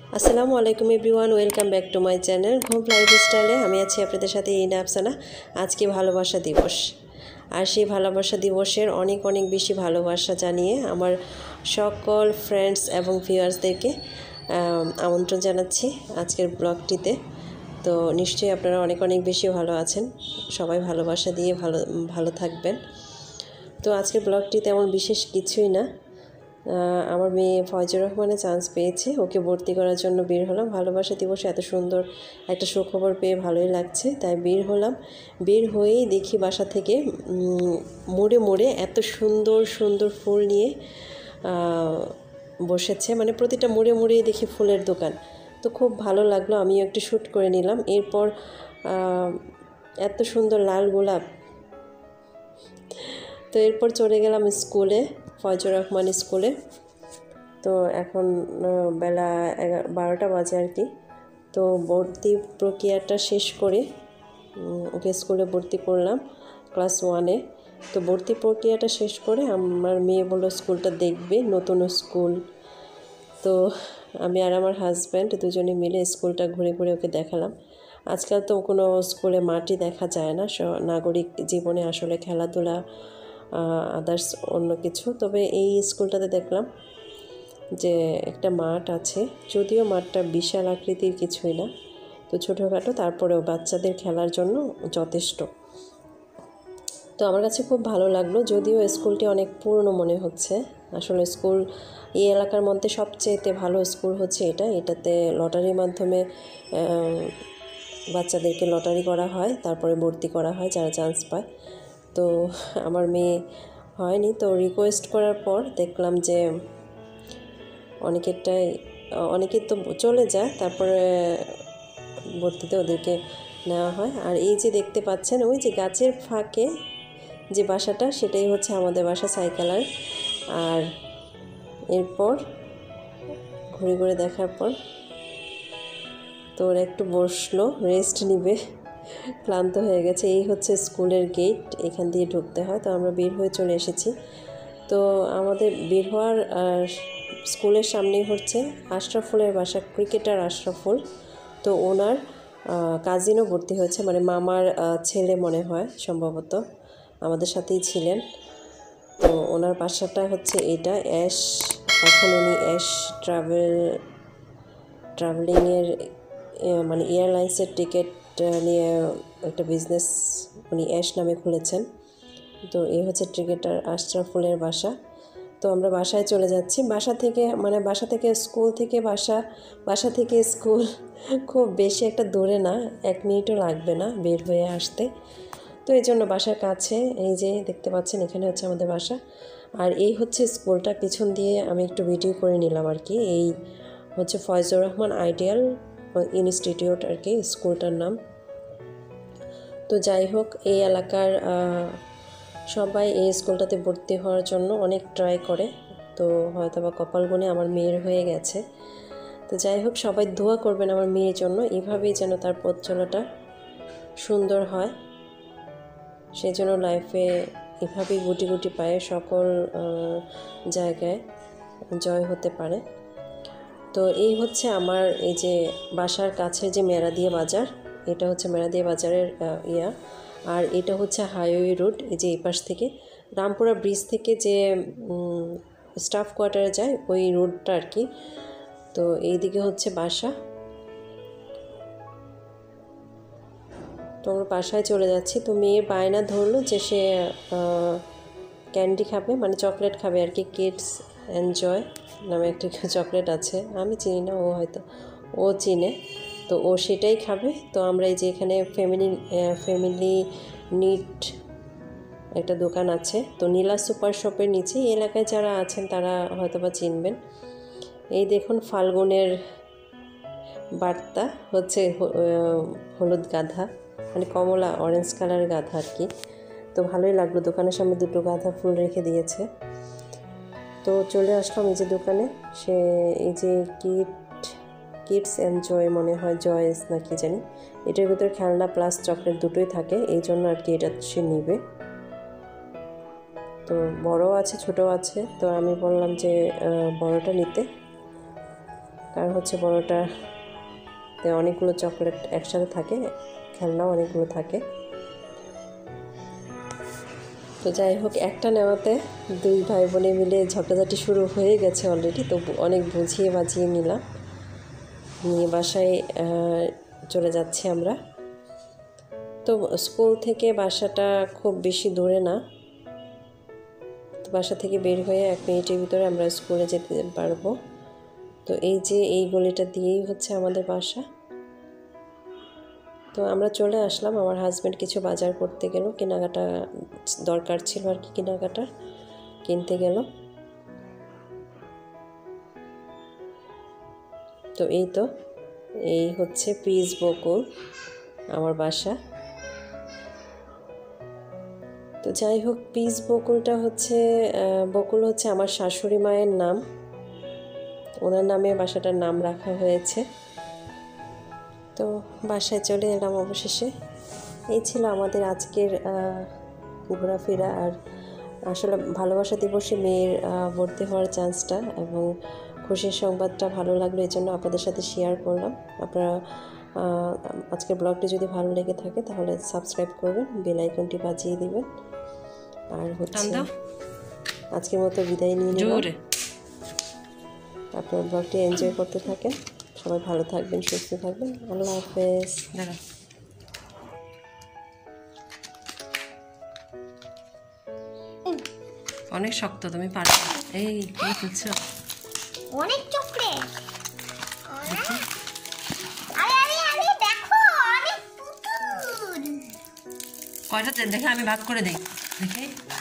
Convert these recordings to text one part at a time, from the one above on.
আসসালামু আলাইকুম everyone, welcome back to my channel ঘুম লাইফস্টাইলে। আমি আছি আপনাদের সাথে ইনা আফসানা। আজকে ভালোবাসা দিবস, আর সেই ভালোবাসা দিবসের অনেক অনেক বেশি ভালোবাসা জানিয়ে আমার সকল ফ্রেন্ডস এবং ভিউয়ার্সদেরকে আমন্ত্রণ জানাচ্ছি আজকের ব্লগটিতে। তো নিশ্চয়ই আপনারা অনেক অনেক বেশি ভালো আছেন, সবাই ভালোবাসা দিয়ে ভালো থাকবেন। তো আজকের ব্লগটি তেমন বিশেষ কিছুই না, আমার মেয়ে ফয়জুর রহমানের চান্স পেয়েছে, ওকে ভর্তি করার জন্য বের হলাম। ভালোবাসা দিবসে এত সুন্দর একটা সুখবর পেয়ে ভালোই লাগছে, তাই বের হলাম। বের হয়েই দেখি বাসা থেকে মোড়ে মোড়ে এত সুন্দর সুন্দর ফুল নিয়ে বসেছে, মানে প্রতিটা মোড়ে মোড়েই দেখি ফুলের দোকান। তো খুব ভালো লাগলো, আমিও একটু শ্যুট করে নিলাম। এরপর এত সুন্দর লাল গোলাপ। তো এরপর চলে গেলাম স্কুলে, ফয়জুর রহমান স্কুলে। তো এখন বেলা 12টা বাজে আর কি। তো ভর্তি প্রক্রিয়াটা শেষ করে ওকে স্কুলে ভর্তি করলাম ক্লাস 1-এ। তো ভর্তি প্রক্রিয়াটা শেষ করে আমার মেয়ে বললো স্কুলটা দেখবে, নতুন স্কুল। তো আমি আর আমার হাজব্যান্ড দুজনে মিলে স্কুলটা ঘুরে ঘুরে ওকে দেখালাম। আজকাল তো কোনো স্কুলে মাঠই দেখা যায় না, নাগরিক জীবনে আসলে খেলাধুলা আদার্স অন্য কিছু। তবে এই স্কুলটাতে দেখলাম যে একটা মাঠ আছে, যদিও মাঠটা বিশাল আকৃতির কিছুই না, তো ছোটোখাটো, তারপরেও বাচ্চাদের খেলার জন্য যথেষ্ট। তো আমার কাছে খুব ভালো লাগলো, যদিও স্কুলটি অনেক পুরনো মনে হচ্ছে। আসলে স্কুল এই এলাকার মধ্যে সবচেয়ে ভালো স্কুল হচ্ছে এটাতে লটারির মাধ্যমে বাচ্চাদেরকে লটারি করা হয়, তারপরে ভর্তি করা হয় যারা চান্স পায়। তো আমার মেয়ে হয়নি, তো রিকোয়েস্ট করার পর দেখলাম যে অনেকের তো চলে যায়, তারপরে ভর্তিতে ওদেরকে নেওয়া হয়। আর এই যে দেখতে পাচ্ছেন ওই যে গাছের ফাঁকে যে বাসাটা, সেটাই হচ্ছে আমাদের বাসা সাইকেলার। আর এরপর ঘুরে ঘুরে দেখার পর তো ওরা একটু বসলো, রেস্ট নিবে, ক্লান্ত হয়ে গেছে। এই হচ্ছে স্কুলের গেট, এখান দিয়ে ঢুকতে হয়। তো আমরা বের হয়ে চলে এসেছি। তো আমাদের বের হওয়ার স্কুলের সামনেই হচ্ছে আশরাফুলের বাসা, ক্রিকেটার আশরাফুল। তো ওনার কাজিনও ভর্তি হয়েছে, মানে মামার ছেলে মনে হয় সম্ভবত, আমাদের সাথেই ছিলেন। তো ওনার বাসাটা হচ্ছে এটা অ্যাশ। এখন উনি অ্যাশ ট্রাভেলিংয়ের মানে এয়ারলাইন্সের টিকিট নিয়ে একটা বিজনেস উনি অ্যাশ নামে খুলেছেন। তো এই হচ্ছে ক্রিকেটার আশরাফুলের বাসা। তো আমরা বাসায় চলে যাচ্ছি। বাসা থেকে স্কুল থেকে বাসা থেকে স্কুল খুব বেশি একটা দূরে না, 1 মিনিটও লাগবে না বের হয়ে আসতে। তো এই জন্য বাসার কাছে, এই যে দেখতে পাচ্ছেন এখানে হচ্ছে আমাদের বাসা। আর এই হচ্ছে স্কুলটা, পিছন দিয়ে আমি একটু ভিডিও করে নিলাম আর কি। এই হচ্ছে ফয়জুর রহমান আইডিয়াল ইনস্টিটিউট আর কি স্কুলটার নাম। তো যাই হোক, এই এলাকার সবাই এই স্কুলটাতে ভর্তি হওয়ার জন্য অনেক ট্রাই করে, তো হয়তো বা কপাল গুণে আমার মেয়ের হয়ে গেছে। তো যাই হোক, সবাই দোয়া করবেন আমার মেয়ের জন্য, এভাবেই যেন তার পথ চলাটা সুন্দর হয়, সেই জন্য লাইফে এভাবেই গুটি গুটি পায়ে সকল জায়গায় জয় হতে পারে। তো এই হচ্ছে আমার এই যে বাসার কাছে যে মেরাদিয়া বাজার, এটা হচ্ছে মেরাদিয়া বাজারের আর এটা হচ্ছে হাইওয়ে রোড। এই যে এই পাশ থেকে রামপুরা ব্রিজ থেকে যে স্টাফ কোয়ার্টারে যায় ওই রোডটা আর কি। তো এইদিকে হচ্ছে বাসা। তো আমরা বাসায় চলে যাচ্ছি। তো মেয়ে বায়না ধরলো যে সে ক্যান্ডি খাবে, মানে চকলেট খাবে আর কি। কিডস এনজয় নামে একটা চকলেট আছে, আমি চিনি না, ও চিনে। তো ও সেটাই খাবে। তো আমরা এই যে এখানে ফ্যামিলি নিট একটা দোকান আছে, তো নীলা সুপার শপের নিচে। এই এলাকায় যারা আছেন তারা হয়তো বা চিনবেন। এই দেখুন ফাল্গুনের বার্তা হচ্ছে হলুদ গাধা, মানে কমলা অরেঞ্জ কালারের গাধা আর কি। তো ভালোই লাগলো, দোকানের সামনে 2টো গাধা ফুল রেখে দিয়েছে। তো চলে আসলাম এই যে দোকানে। সে এই যে কিডস এনজয় মনে হয়, জয়েস না কি জানি, এটার ভিতরে খেলনা প্লাস চকলেট দুটোই থাকে, এই জন্য আর কি এটা সে নিবে। তো বড় আছে ছোট আছে, তো আমি বললাম যে বড়টা নিতে। আর হচ্ছে বড়টাতে অনেকগুলো চকলেট একসাথে থাকে, খেলনাও অনেকগুলো থাকে। তো যাই হোক, একটা নেওয়াতে দুই ভাই বোনে মিলে ঝগড়াঝাটি শুরু হয়ে গেছে অলরেডি। তো অনেক বুঝিয়ে বাজিয়ে নিলাম, নিয়ে বাসায় চলে যাচ্ছি আমরা। তো স্কুল থেকে বাসাটা খুব বেশি দূরে না, তো বাসা থেকে বের হয়ে 1 মিনিটের ভিতরে আমরা স্কুলে যেতে পারবো। তো এই যে এই গলিটা দিয়েই হচ্ছে আমাদের বাসা। তো আমরা চলে আসলাম। আমার হাজব্যান্ড কিছু বাজার করতে গেল, কেনাকাটা দরকার ছিল আর কি, কেনাকাটার কিনতে গেল। তো এই হচ্ছে পিস বকুল, আমার বাসা। তো যাই হোক, পিস বকুলটা হচ্ছে বকুল হচ্ছে আমার শাশুড়ি মায়ের নাম, ওনার নামে বাসাটার নাম রাখা হয়েছে। তো বাসায় চলে এলাম অবশেষে। এই ছিল আমাদের আজকের ঘোরাফেরা। আর আসলে ভালোবাসা দিবসে মেয়ের ভর্তি হওয়ার চান্সটা এবং খুশির সংবাদটা ভালো লাগলো, এই জন্য আপনাদের সাথে শেয়ার করলাম। আপনারা আজকের ব্লগটি যদি ভালো লেগে থাকে তাহলে সাবস্ক্রাইব করবেন, বেল আইকনটি বাজিয়ে দিবেন। আর হচ্ছে আজকের মতো বিদায় নিয়ে নিলাম। আপনার ব্লগটি এনজয় করতে থাকেন। সবাই ভালো থাকবেন, সুস্থ থাকবেন। আল্লাহ হাফেজ। অনেক শক্ত, তুমি পারবে। এই কি খুলছো? অনেক চকলেট। আরে দেখো, অনেক পুতুল। কয়টা দেখে আমি ভাগ করে দেই, দেখি।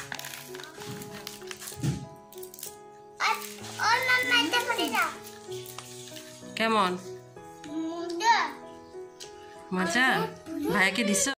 আর মাম্মা এটা করে দাও। কেমন মজা? ভাইয়াকে দিছো?